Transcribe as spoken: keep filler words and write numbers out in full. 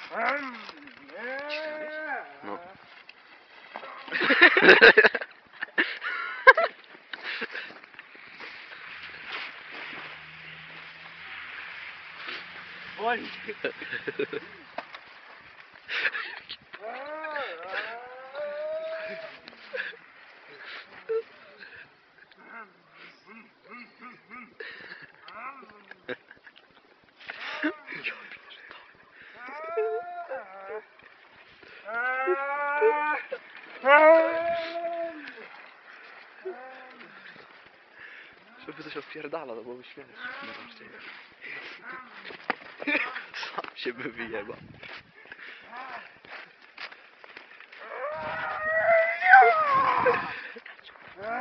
No. Boli. Żeby coś odpierdala, to byłoby śmieszne. Sam się by wyjebał.